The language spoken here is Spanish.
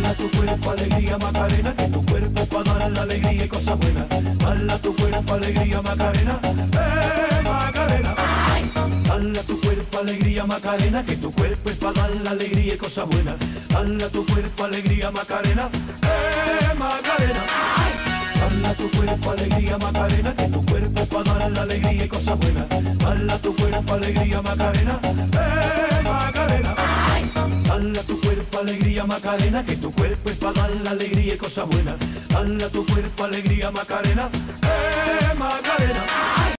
Dale tu cuerpo alegría Macarena, que tu cuerpo es para dar la alegría y cosas buenas. Dale tu cuerpo alegría Macarena, Macarena. Dale tu cuerpo alegría Macarena, que tu cuerpo es para dar la alegría y cosas buenas. Dale tu cuerpo alegría Macarena, Macarena. Dale tu cuerpo alegría Macarena, que tu cuerpo es para dar la alegría y cosas buenas. Dale tu cuerpo alegría Macarena, Macarena. Dale tu cuerpo alegría Macarena, que tu cuerpo es para dar la alegría y cosas buenas. Dale tu cuerpo alegría Macarena, Macarena.